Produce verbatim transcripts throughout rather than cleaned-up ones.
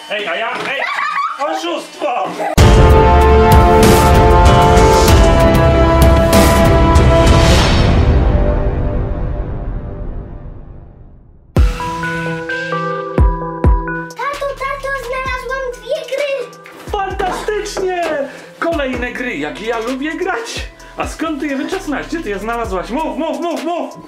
Ej, a ja... Ej! Oszustwo! Tato, tato, znalazłam dwie gry! Fantastycznie! Kolejne gry, jak ja lubię grać! A skąd ty je wyczesnałaś? Gdzie ty je znalazłaś? Mów, mów, mów, mów!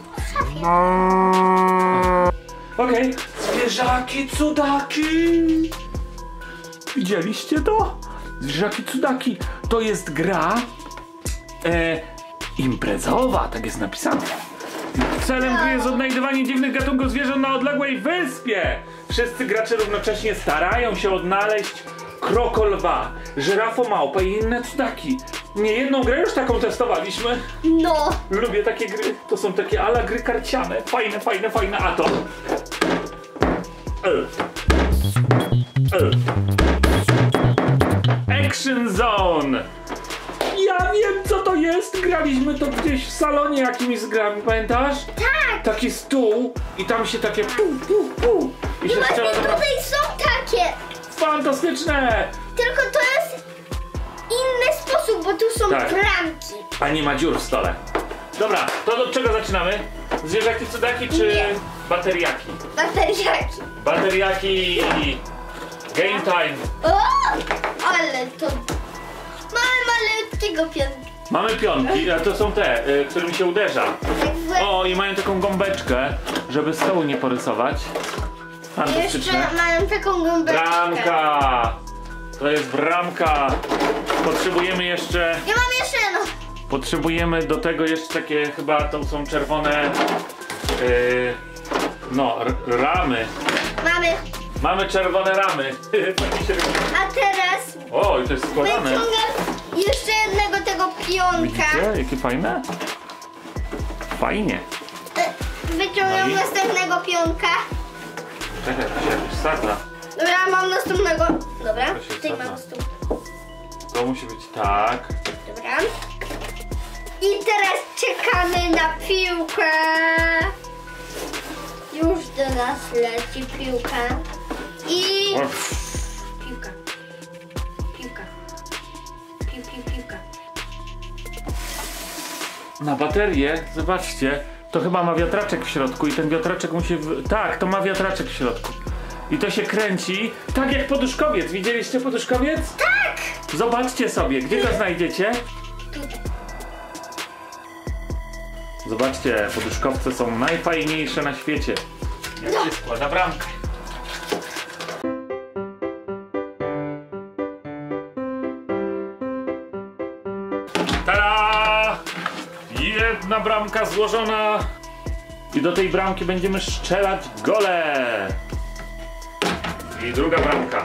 Okej, okay. Zwierzaki, cudaki! Widzieliście to? Zwierzaki, cudaki. To jest gra e, imprezowa, tak jest napisane. Celem gry jest odnajdywanie dziwnych gatunków zwierząt na odległej wyspie. Wszyscy gracze równocześnie starają się odnaleźć krokolwa, żyrafomałpę i inne cudaki. Nie jedną grę już taką testowaliśmy. No. Lubię takie gry. To są takie ala gry karciane. Fajne, fajne, fajne. A to... E. E. Action Zone. Ja wiem, co to jest. Graliśmy to gdzieś w salonie jakimiś grami, pamiętasz? Tak. Taki stół i tam się takie pu, pu, pu. I I się właśnie strzela. tutaj są takie. Fantastyczne. Tylko to jest inny sposób, bo tu są Tak. bramki. A nie ma dziur w stole. Dobra, to od czego zaczynamy? Zwierzaki, cudaki czy Nie. bateriaki? Bateriaki. Bateriaki. Game time. O! Ale to... Mamy malutkiego pionka. Mamy pionki, a to są te, y, którymi się uderza. Jakby... O, i mają taką gąbeczkę, żeby stołu nie porysować. Fantastyczne. Jeszcze mają taką gąbeczkę. Bramka! To jest bramka. Potrzebujemy jeszcze... Ja mam jeszcze jedno. Potrzebujemy do tego jeszcze takie, chyba to są czerwone... Yy, no, r- ramy. Mamy. Mamy czerwone ramy. A teraz O, i to jest składane. wyciągam jeszcze jednego tego pionka. Widzicie, jakie fajne? Fajnie. E, Wyciągam No i? następnego pionka. Czekaj, to się jakoś sadza. Dobra, mam następnego. Dobra, To się tutaj wsadza. mam stół. To musi być tak. Dobra. I teraz czekamy na piłkę. Już do nas leci piłka. I... O, Piłka. Piłka. Pił, pił, piłka. na baterię, zobaczcie, to chyba ma wiatraczek w środku i ten wiatraczek musi... W... Tak, to ma wiatraczek w środku. I to się kręci, tak jak poduszkowiec. Widzieliście poduszkowiec? Tak! Zobaczcie sobie, gdzie go znajdziecie? Tutaj. Zobaczcie, poduszkowce są najfajniejsze na świecie. Jak się składa bramkę. Tada! Jedna bramka złożona. I do tej bramki będziemy strzelać gole. I druga bramka.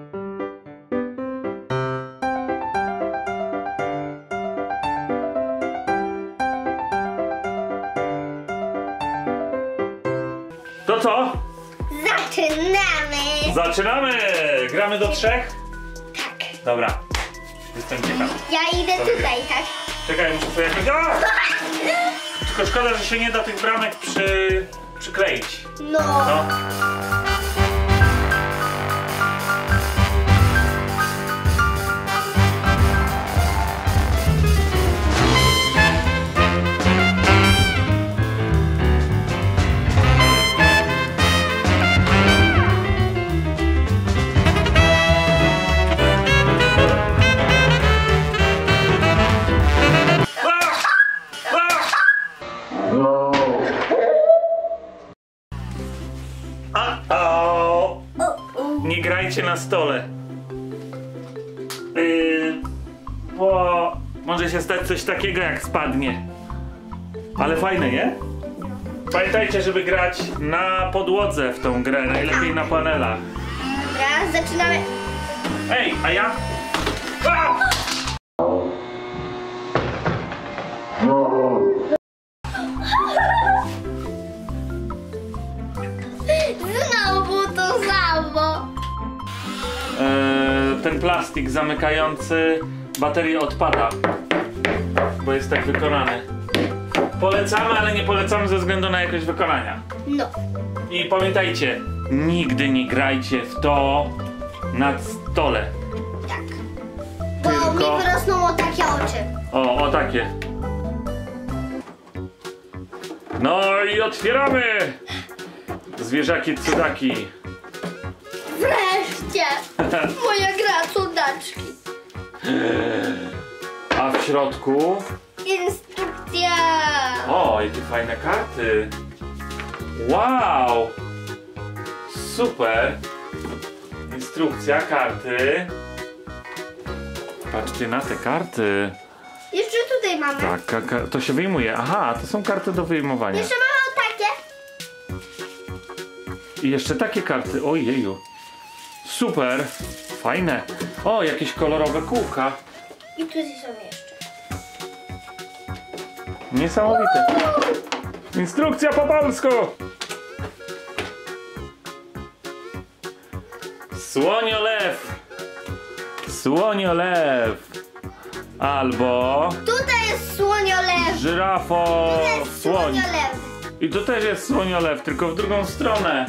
To co? Zaczynamy! Zaczynamy! Gramy do trzech? Tak. Dobra. Jestem ciekaw. Ja idę Dobra. tutaj, tak? Czekaj, muszę sobie jakoś... A! Tylko szkoda, że się nie da tych bramek przy... przykleić. No. No. O! Nie grajcie na stole. Yy, bo może się stać coś takiego, jak spadnie. Ale fajne, nie? Pamiętajcie, żeby grać na podłodze w tą grę, najlepiej na panelach. Dobra, zaczynamy. Ej, a ja? A! Znowu to samo. Eee, ten plastik zamykający baterię odpada, bo jest tak wykonany. Polecamy, ale nie polecamy ze względu na jakość wykonania. No. I pamiętajcie, nigdy nie grajcie w to na stole. Tak. Bo Tylko- mi wyrosną o takie oczy. O, o takie. No i otwieramy! Zwierzaki cudaki. Wreszcie! Moja gra cudaczki. A w środku... Instrukcja. O, jakie fajne karty. Wow! Super. Instrukcja, karty. Patrzcie na te karty. Jeszcze tutaj mamy. Tak, ka- ka- to się wyjmuje. Aha, to są karty do wyjmowania. Jeszcze mamy o takie. I jeszcze takie karty. Ojeju. Super. Fajne. O, jakieś kolorowe kółka. I tutaj są jeszcze. Niesamowite. Instrukcja po polsku. Słoniolew. Słoniolew. Albo Tutaj jest słoniolew. żyrafo Tutaj jest słoń. słoniolew. I tu też jest słoniolew, tylko w drugą stronę.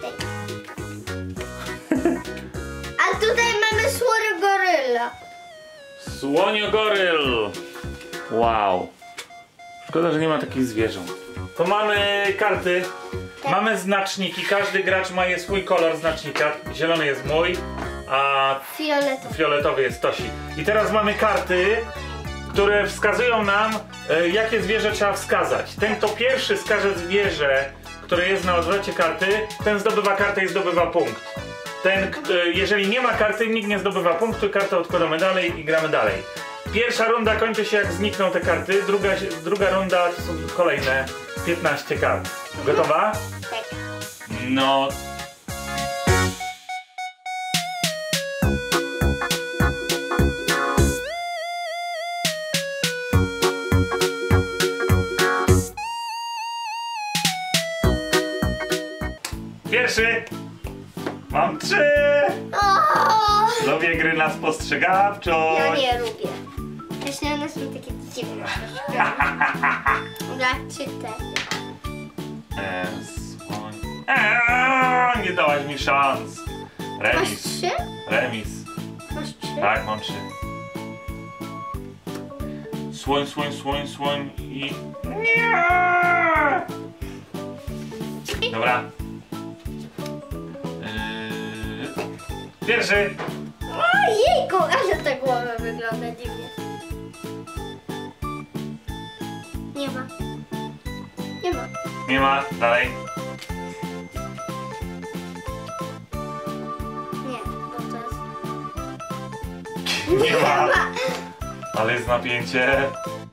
A tutaj mamy słoniogoryla. Słoniogoryl. Wow. Szkoda, że nie ma takich zwierząt. To mamy karty. Tak. Mamy znaczniki. Każdy gracz ma je swój kolor znacznika. Zielony jest mój, a Fioletowy. fioletowy jest Tosi. I teraz mamy karty, które wskazują nam, e, jakie zwierzę trzeba wskazać. Ten, kto pierwszy wskaże zwierzę, które jest na odwrocie karty, ten zdobywa kartę i zdobywa punkt. Ten, kto, jeżeli nie ma karty, nikt nie zdobywa punktu, kartę odkładamy dalej i gramy dalej. Pierwsza runda kończy się, jak znikną te karty, druga, druga runda to są kolejne piętnaście kart. Gotowa? Tak. No. Pierwszy. Mam trzy. O! Lubię gry na spostrzegawczość. Ja nie lubię. Właśnie one są takie dziwne. Dobra, czytaj. E, słoń... Eee, nie dałaś mi szans. Masz Remis. trzy? Remis. Masz trzy? Tak, mam trzy. Słoń, słoń, słoń, słoń i... Nie! Dobra. Yy... Pierwszy. Ojejku, ale ta głowa wygląda dziwnie. Nie ma. Nie ma. Nie ma. Dalej. Nie, bo to jest... Nie ma. Ale jest napięcie.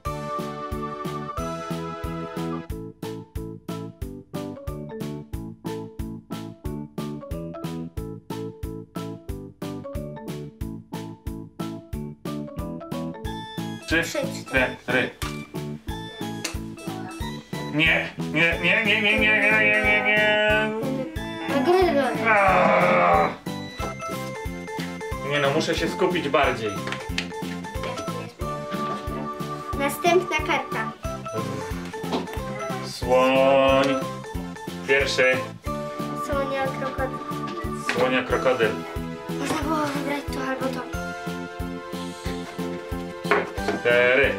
Trzy, Trzy, cztery. Nie, nie, nie, nie, nie, nie, nie, nie, nie, nie. Nagrywa. Aaaa. Nie no, muszę się skupić bardziej. Następna karta. Słoń. Pierwszy. Słonia, krokodyl. Słonia krokodyl. Można było wybrać to albo to. Cztery.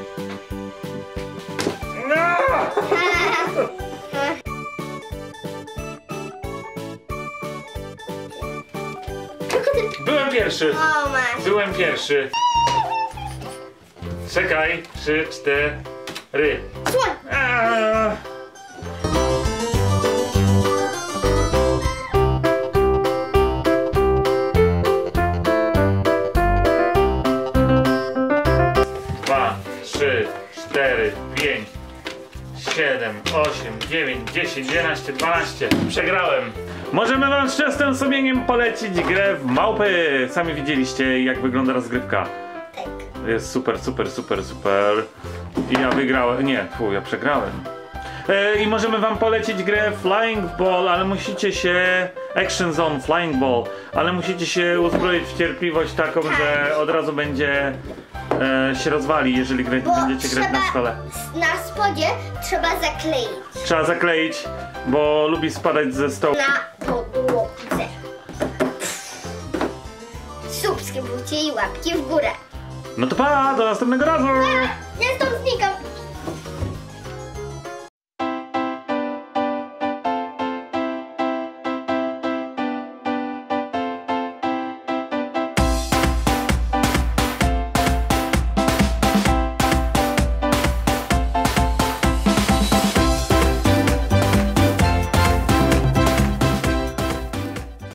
No! Krokodyl. Byłem pierwszy. O, masz. Byłem pierwszy. Czekaj. Trzy, cztery. Słoń. Aaaa. Dwa, trzy, cztery, pięć, siedem, osiem, dziewięć, dziesięć, jedenaście, dwanaście. Przegrałem. Możemy wam z czystym sumieniem polecić grę w małpy. Sami widzieliście, jak wygląda rozgrywka. Tak. Jest super, super, super, super. I ja wygrałem. Nie, fu, ja przegrałem. E, I możemy wam polecić grę Flying Ball, ale musicie się... Action Zone Flying Ball, ale musicie się uzbroić w cierpliwość taką, że od razu będzie e, się rozwali, jeżeli grać, Bo będziecie grać na trzeba- stole. Na spodzie trzeba zakleić. Trzeba zakleić, bo lubi spadać ze stołu. Na podłodze. subskrybujcie i łapki w górę. No to pa, do następnego razu! Ja stąd znikam.